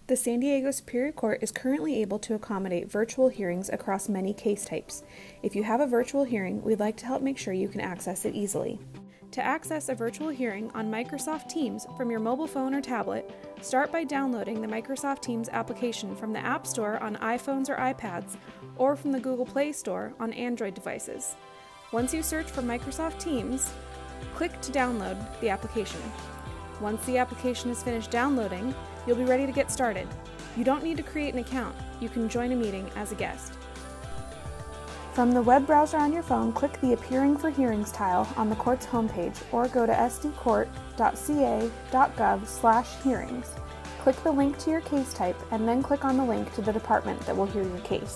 The San Diego Superior Court is currently able to accommodate virtual hearings across many case types. If you have a virtual hearing, we'd like to help make sure you can access it easily. To access a virtual hearing on Microsoft Teams from your mobile phone or tablet, start by downloading the Microsoft Teams application from the App Store on iPhones or iPads, or from the Google Play Store on Android devices. Once you search for Microsoft Teams, click to download the application. Once the application is finished downloading, you'll be ready to get started. You don't need to create an account. You can join a meeting as a guest. From the web browser on your phone, click the Appearing for Hearings tile on the court's homepage or go to sdcourt.ca.gov/hearings. Click the link to your case type and then click on the link to the department that will hear your case.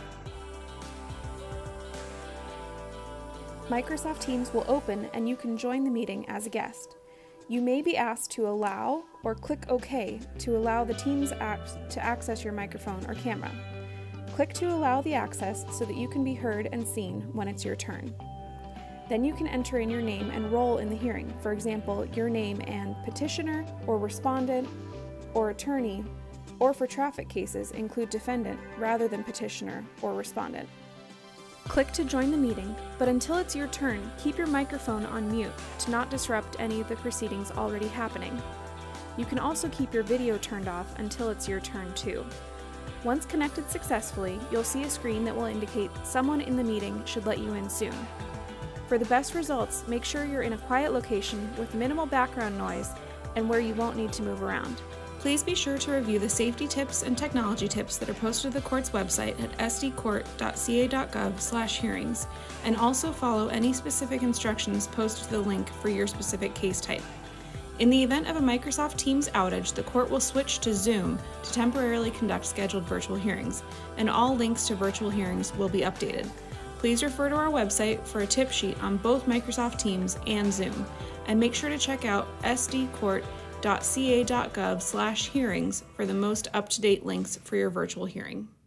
Microsoft Teams will open and you can join the meeting as a guest. You may be asked to allow or click OK to allow the Teams app to access your microphone or camera. Click to allow the access so that you can be heard and seen when it's your turn. Then you can enter in your name and role in the hearing, for example, your name and petitioner or respondent or attorney, or for traffic cases include defendant rather than petitioner or respondent. Click to join the meeting, but until it's your turn, keep your microphone on mute to not disrupt any of the proceedings already happening. You can also keep your video turned off until it's your turn too. Once connected successfully, you'll see a screen that will indicate someone in the meeting should let you in soon. For the best results, make sure you're in a quiet location with minimal background noise and where you won't need to move around. Please be sure to review the safety tips and technology tips that are posted to the court's website at sdcourt.ca.gov/hearings, and also follow any specific instructions posted to the link for your specific case type. In the event of a Microsoft Teams outage, the court will switch to Zoom to temporarily conduct scheduled virtual hearings, and all links to virtual hearings will be updated. Please refer to our website for a tip sheet on both Microsoft Teams and Zoom, and make sure to check out sdcourt.ca.gov/hearings for the most up-to-date links for your virtual hearing.